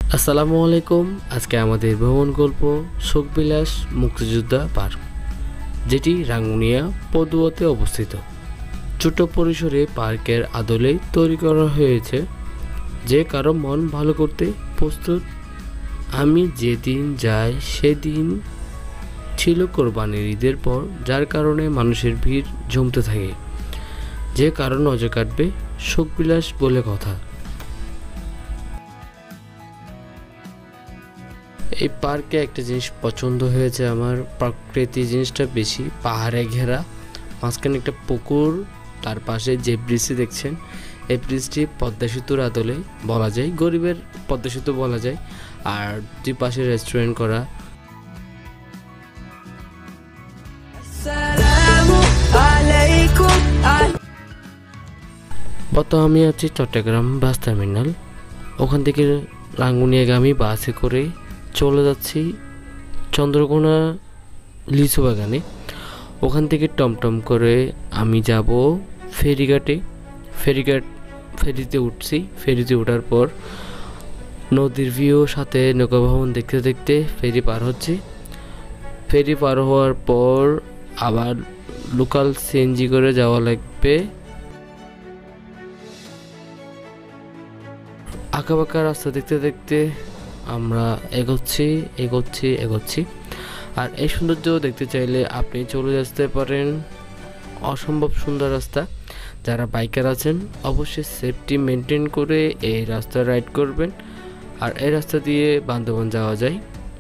আসসালামু আলাইকুম। আজকে আমাদের ভ্রমণ গল্প শোকবিলাস মুক্তিযোদ্ধা পার্ক, যেটি রাঙ্গুনিয়া পদুয়াতে অবস্থিত। ছোট পরিসরে পার্কের আদলে তৈরি করা হয়েছে, যে কারো মন ভালো করতে প্রস্তুত। আমি যেদিন যাই সেদিন ছিল কোরবানির ঈদের পর, যার কারণে মানুষের ভিড় জমতে থাকে। যে কারো নজর কাটবে শোকবিলাস বলে কথা। এই পার্কে একটা জিনিস পছন্দ হয়েছে আমার, প্রকৃতি জিনিসটা বেশি, পাহাড়ে ঘেরা, মাঝখানে একটা পুকুর, তার পাশে যে ব্রিজটি দেখছেন এই ব্রিজটি পদ্মা সেতুর আদলে বলা যায়, গরিবের পদ্মা সেতু বলা যায়। আর দুই পাশে রেস্টুরেন্ট করা। বর্তমানে আমি আছি চট্টগ্রাম বাস টার্মিনাল। ওখান থেকে রাঙ্গুনিয়াগামী বাসে করে চলে যাচ্ছি চন্দ্রকোনা লিচু বাগানে। ওখান থেকে টমটম করে আমি যাব ফেরিঘাটে। ফেরিতে উঠছি। ফেরিতে ওঠার পর নদীর ভিউ সাথে নৌকা ভবন দেখতে দেখতে ফেরি পার হচ্ছে। ফেরি পার হওয়ার পর আবার লোকাল সিএনজি করে যাওয়া লাগবে। আঁকাবাঁকা রাস্তা দেখতে দেখতে আমরা এগোচ্ছি। আর এই সৌন্দর্য দেখতে চাইলে আপনি চলে আসতে পারেন। অসম্ভব সুন্দর রাস্তা। যারা বাইকার আছেন অবশ্যই সেফটি মেনটেন করে এই রাস্তা রাইড করবেন। আর এই রাস্তা দিয়ে বান্দরবন যাওয়া যায়।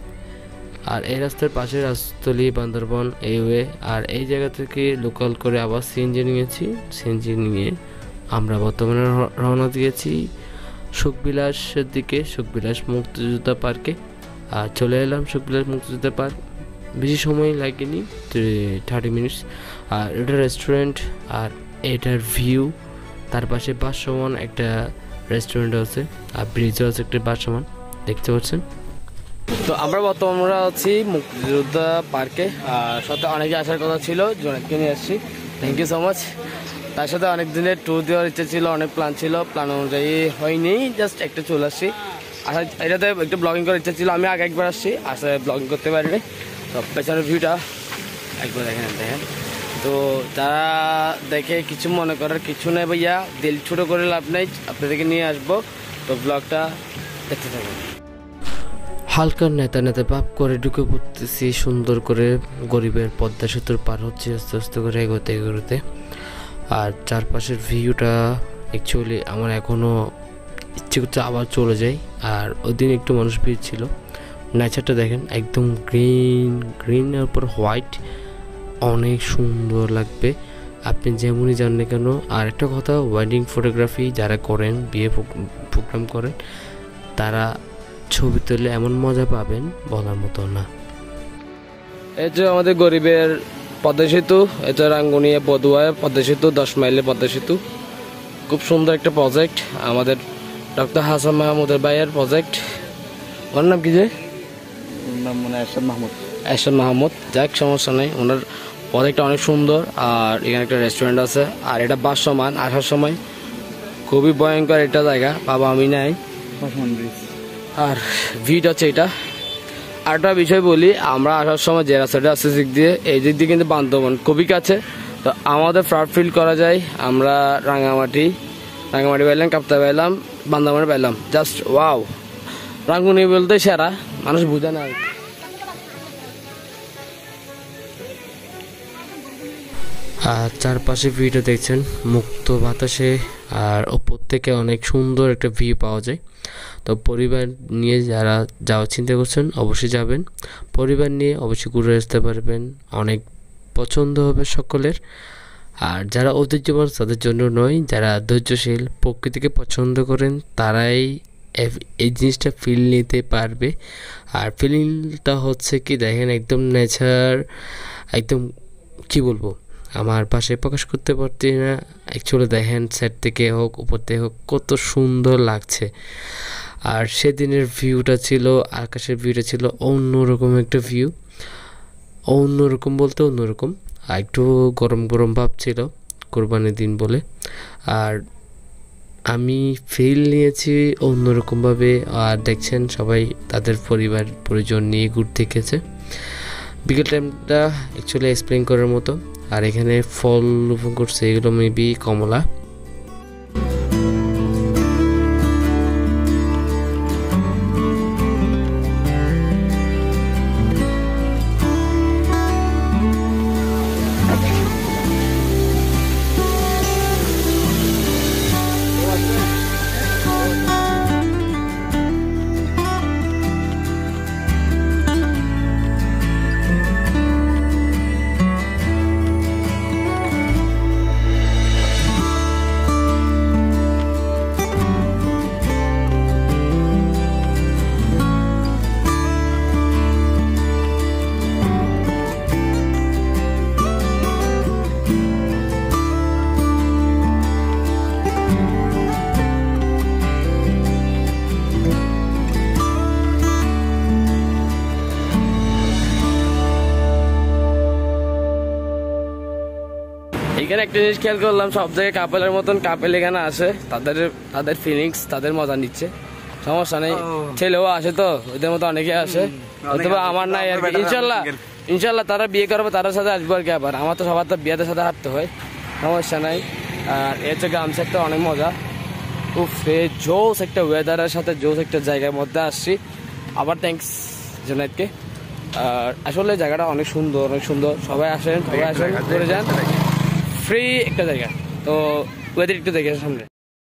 আর এই রাস্তার পাশে রাজতলী বান্দরবন এই ওয়ে। আর এই জায়গা থেকে লোকাল করে আবার সিএনজি নিয়ে আমরা বর্তমানে রওনা দিয়েছি শোকবিলাসের দিকে, শোকবিলাস মুক্তিযোদ্ধা পার্কে। আর চলে এলাম শোকবিলাস মুক্তিযোদ্ধা পার্ক। বেশি সময় লাগেনি, 30 মিনিটস। আর এটা রেস্টুরেন্ট, আর এটার ভিউ, তার পাশে ভাসমান একটা রেস্টুরেন্ট আছে, আর ব্রিজও আছে একটা ভাসমান, দেখতে পাচ্ছেন। তো আমরা বর্তমানে আছি মুক্তিযোদ্ধা পার্কে। আর সাথে অনেকে আসার কথা ছিল, জনেককে নিয়ে আসছি। Thank you so much. তার সাথে অনেক দিনের ট্যুর দেওয়ার ইচ্ছা ছিল, অনেক প্ল্যান ছিল, প্ল্যান অনুযায়ী হয়নি, জাস্ট একটা চলে আসছি। আসলে এটাতে একটু ব্লগিং করার ইচ্ছা ছিল, আমি আগে একবার আসছি, আসলে ব্লগিং করতে পারিনি। তো পেছনের ভিউটা একবার দেখেন। তো যারা দেখে কিছু মনে করার কিছু নেই ভাইয়া, দিল ছোটো করে লাভ নেই, আপনাদেরকে নিয়ে আসবো। তো ব্লগটা দেখতে থাকুন। হালকা নেতা ভাব করে ঢুকে পড়তেছি সুন্দর করে। গরিবের পদ্মা সেতুর পার হচ্ছে আস্তে আস্তে করে এগোতে। আর চারপাশের ভিউটা অ্যাকচুয়ালি আমার এখনও ইচ্ছে করছে আবার চলে যাই। আর ওই দিন একটু মানুষ ভিড় ছিল। নেচারটা দেখেন, একদম গ্রিনের উপর হোয়াইট, অনেক সুন্দর লাগবে আপনি যেমনই যান না কেন। আর একটা কথা, ওয়েডিং ফটোগ্রাফি যারা করেন, বিয়ে প্রোগ্রাম করেন, তারা ছবি তুলে এমন মজা পাবেন বলার মতো না। এই যে আমাদের গরিবের পদ্মা সেতু, এটা রাঙ্গুনিয়া পদুয়ায় পদ্মা সেতু, 10 মাইলের পদ্মা সেতু। খুব সুন্দর একটা প্রজেক্ট, আমাদের ডক্টর হাসান মাহমুদের ভাইয়ের প্রজেক্ট। ওর নাম কি? যে নাম মনে হয় এরশাদ মাহমুদ। যাক, সমস্যা নেই, ওনার প্রজেক্টটা অনেক সুন্দর। আর এখানে একটা রেস্টুরেন্ট আছে। আর এটা ভাসমান, আসার সময় খুবই ভয়ঙ্কর একটা জায়গা, বাবা আমি নাই। আর ভিড হচ্ছে এটা। আরেকটা বিষয় বলি, আমরা আসার সময় যে রাস্তাটা আসছে দিক দিয়ে, এই দিক দিয়ে কিন্তু বান্দরবন খুবই কাছে। তো আমাদের প্রাউড ফিল করা যায়, আমরা রাঙামাটি পাইলাম, কাপ্তা পাইলাম, বান্দরবনে পাইলাম। Just wow. রাঙ্গুনি বলতে সেরা, মানুষ বুঝে না। আর চারপাশে ভিউটা দেখছেন মুক্ত বাতাসে, আর ওপর থেকে অনেক সুন্দর একটা ভিউ পাওয়া যায়। তো পরিবার নিয়ে যারা যাওয়ার চিন্তা করছেন অবশ্যই যাবেন। পরিবার নিয়ে অবশ্যই ঘুরে আসতে পারবেন, অনেক পছন্দ হবে সকলের। আর যারা ঐতিহ্যবান তাদের জন্য নয়, যারা ধৈর্যশীল, প্রকৃতিকে পছন্দ করেন, তারাই এই জিনিসটা ফিল নিতে পারবে। আর ফিলিংটা হচ্ছে কি দেখেন, একদম নেচার, একদম কি বলবো, আমার ভাষায় প্রকাশ করতে পারছি না। অ্যাকচুয়ালি দেখেন, সেট থেকে হোক উপর থেকে হোক, কত সুন্দর লাগছে। আর সেদিনের ভিউটা ছিল, আকাশের ভিউটা ছিল অন্যরকম একটা ভিউ। অন্যরকম বলতে অন্যরকম, আর একটু গরম ভাব ছিল, কোরবানির দিন বলে। আর আমি ফিল নিয়েছি অন্যরকমভাবে। আর দেখছেন সবাই তাদের পরিবার পরিজন নিয়ে ঘুরতে গেছে। বিকেল টাইমটা অ্যাকচুয়ালি এক্সপ্লেন করার মতো। আর এখানে ফল রোপণ করছে, এগুলো মেবি কমলা। এখানে একটা জিনিস খেয়াল করলাম, সব জায়গায় কাপেলের মতন কাপেল এখানে আসে, তাদের ফিলিংস, তাদের মজা নিচ্ছে। সমস্যা নেই, ছেলেও আসে, তো ওদের মতো অনেকে আসে। হয়তো আমার নাই আর কি। ইনশাল্লাহ তারা বিয়ে করবে, তাদের সাথে আসবো আর কি। আবার আমার তো সবার তো বিয়েদের সাথে হাঁটতে হয়, সমস্যা নাই। আর এর হচ্ছে গ্রাম সাইডটা অনেক মজা। উফ, জোস একটা ওয়েদারের সাথে জোস একটা জায়গার মধ্যে আসছি। আবার থ্যাংকস জুনাইদকে। আর আসলে জায়গাটা অনেক সুন্দর, অনেক সুন্দর। সবাই আসেন ঘুরে যান। ফ্রি একটা জায়গা, তো ওয়েদার একটু দেখে সামনে।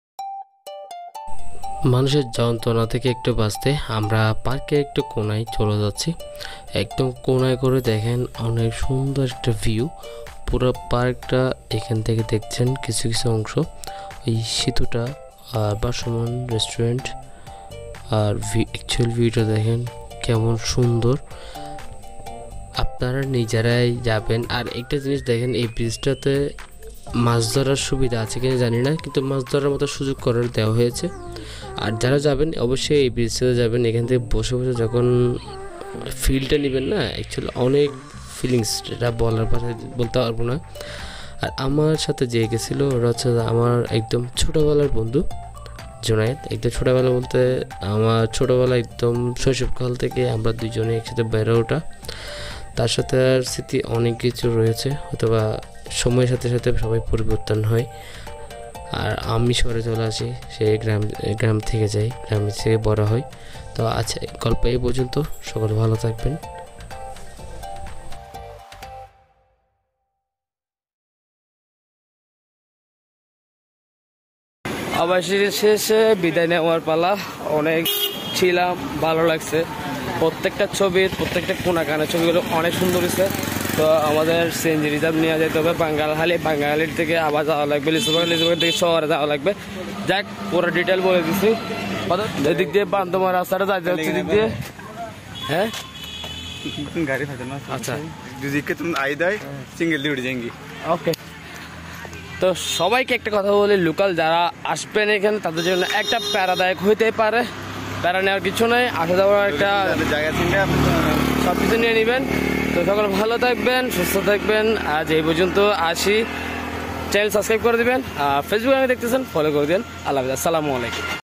মানুষের যন্ত্রণা থেকে একটু বাঁচতে আমরা পার্কে একটু কোনায় চলে যাচ্ছি। একদম কোনায় করে দেখেন অনেক সুন্দর একটা ভিউ। পুরো পার্কটা এখান থেকে দেখছেন কিছু কিছু অংশ। এই সেতুটা আর ভাসমান রেস্টুরেন্ট। আর অ্যাকচুয়াল ভিউটা দেখেন কেমন সুন্দর। আপনারা নিজেরাই যাবেন। আর একটা জিনিস দেখেন, এই ব্রিজটাতে মাছ ধরার সুবিধা আছে কিনা জানি না, কিন্তু মাছ ধরার মতো সুযোগ করার দেওয়া হয়েছে। আর যারা যাবেন অবশ্যই এই ব্রিজটাতে যাবেন। এখান থেকে বসে বসে যখন ফিলটা নেবেন না, অ্যাকচুয়ালি অনেক ফিলিংস, এটা বলতে পারবো না। আর আমার সাথে যে গেছিলো ওরা হচ্ছে আমার একদম ছোটোবেলার বন্ধু জুনায়েদ। একদম ছোটোবেলা বলতে আমার ছোটোবেলা একদম শৈশবকাল থেকে আমরা দুজনে একসাথে বেড়ে ওঠা। তার সাথে আর স্মৃতি অনেক কিছু রয়েছে, অথবা সময়ের সাথে সাথে সবাই পরিবর্তন হয়। আর আমি শহরে চলে আসি, সে গ্রাম থেকে যাই, গ্রাম থেকে বড় হয়। তো আচ্ছা, গল্প এই পর্যন্ত। সকলে ভালো থাকবেন। আবার শেষে বিদায় নেওয়ার পালা। অনেক ছিলাম, ভালো লাগছে। প্রত্যেকটা ছবির প্রত্যেকটা কোনা কানা ছবিগুলো অনেক সুন্দর হয়েছে। তো আমাদের সিএনজি রিজার্ভ নিয়ে যেতে হবে বাঙ্গালহালির থেকে আবার যাওয়া লাগবে লিসবাগ থেকে শহরে যাওয়া লাগবে। যাক, পুরো ডিটেল বলে দিচ্ছি। এদিক দিয়ে বান্ধমার রাস্তাটা যাইতে হচ্ছে, দিক দিয়ে। হ্যাঁ, गाड़ी खतरना। আচ্ছা, के तुम आई दाई सिंगल उड़ जाएंगी। ওকে। তো সবাইকে একটা কথা বলি, লোকাল যারা আসবেন এখানে তাদের জন্য একটা প্যারাদায়ক হইতে পারে। প্যারা নেওয়ার কিছু নয়, আসা যাওয়ার একটা জায়গা থেকে সব কিছু নিয়ে নেবেন। তো সকলে ভালো থাকবেন, সুস্থ থাকবেন। আজ এই পর্যন্ত আসি। চ্যানেল সাবস্ক্রাইব করে দিবেন। ফেসবুকে আমি দেখতেছেন, ফলো করে দিন। আল্লাহ হাফেজ, আসসালামু আলাইকুম।